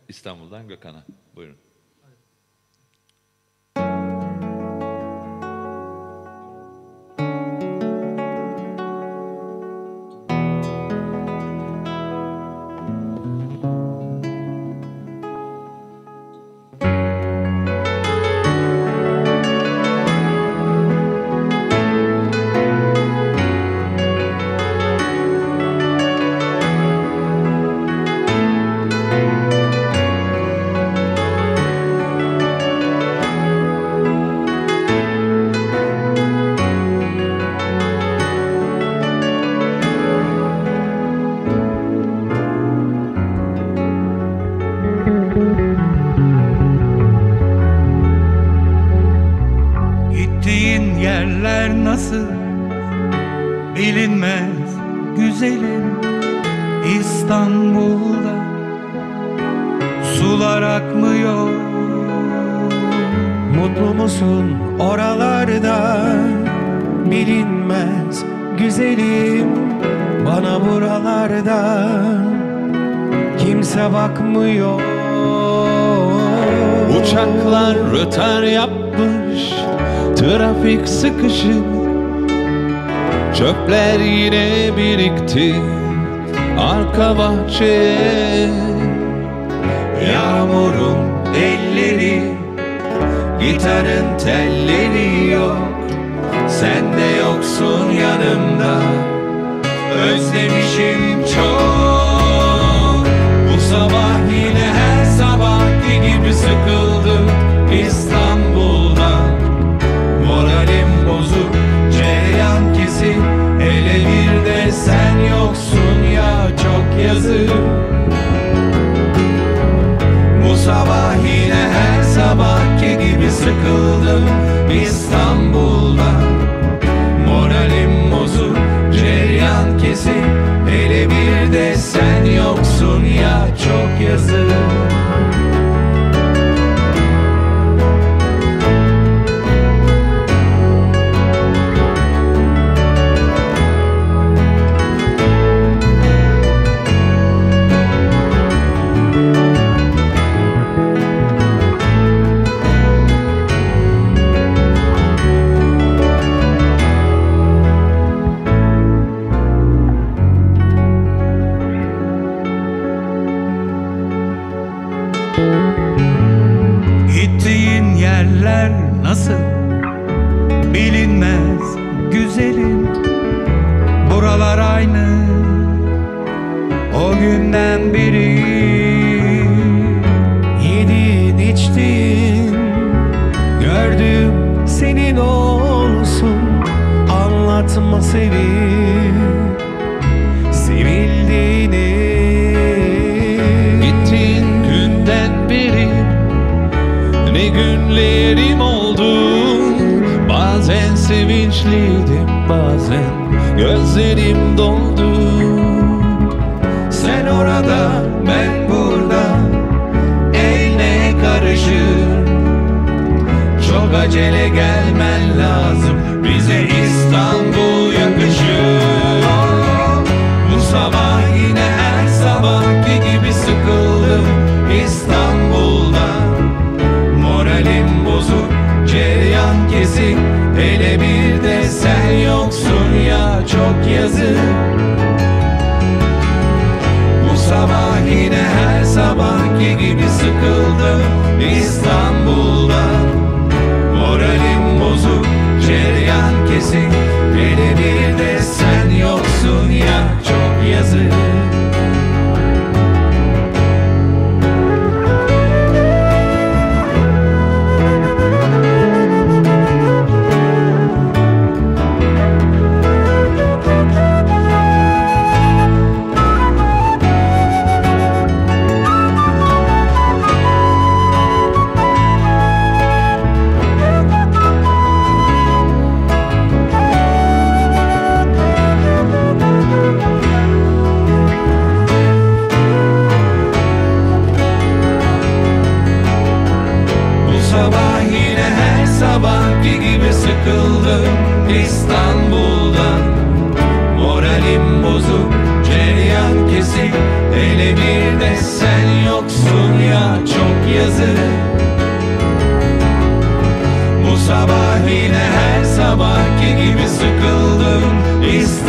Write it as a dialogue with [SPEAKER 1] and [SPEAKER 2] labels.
[SPEAKER 1] İstanbul'dan Gökhan'a. Buyurun.
[SPEAKER 2] Gittiğin yerler nasıl bilinmez güzelim. İstanbul'da sular akmıyor.
[SPEAKER 3] Mutlu musun oralarda bilinmez güzelim. Bana buralarda kimse bakmıyor.
[SPEAKER 4] Uçaklar rötar yapmış, trafik sıkışık, çöpler yine birikti arka bahçeye.
[SPEAKER 2] Yağmurun elleri, gitarın telleri yok. Sen de yoksun yanımda, özlemişim çok. Bu sabah yine her sabahki gibi sıkıldım İstanbul'dan. Moralim bozuk, cereyan kesik, hele bir de sen yoksun ya, çok yazık. Bu sabah yine her sabahki gibi sıkıldım İstanbul'dan. Moralim bozuk, cereyan kesik, hele bir de sen yoksun ya, çok yazık. Gittiğin yerler nasıl bilinmez güzelim. Buralar aynı o günden beri.
[SPEAKER 3] Yedin içtin, gördüm senin olsun. Anlatma sevip sevildiğini.
[SPEAKER 4] Gittiğin günden beri ne günlerim oldu. Bazen sevinçliydim, bazen gözlerim doldu.
[SPEAKER 2] Sen orada, ben burada, el neye karışır? Çok acele gelmen lazım, bize İstanbul yakışır. Bu sabah yine her sabahki gibi sıkıldım İstanbul'dan. Moralim bozuk, cereyan kesik, hele bir de sen yoksun ya, çok yazık. Bu sabah yine her sabahki gibi sıkıldım İstanbul'dan. Moralim bozuk, cereyan kesik, hele bir de sen yoksun ya, çok yazık. sıkıldım İstanbul'dan. Moralim bozuk, cereyan kesin. Hele bir de sen yoksun ya, çok yazık. Bu sabah yine her sabahki gibi sıkıldım.